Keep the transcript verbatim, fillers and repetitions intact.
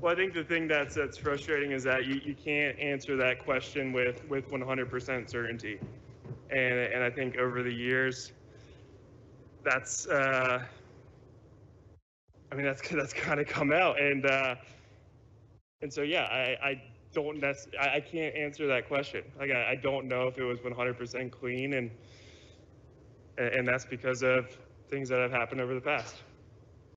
Well, I think the thing that's that's frustrating is that you, you can't answer that question with with one hundred percent certainty, and and I think over the years, that's uh, I mean that's that's kind of come out, and uh, and so yeah, I I don't nec- I, I can't answer that question. Like I, I don't know if it was one hundred percent clean, and and that's because of things that have happened over the past.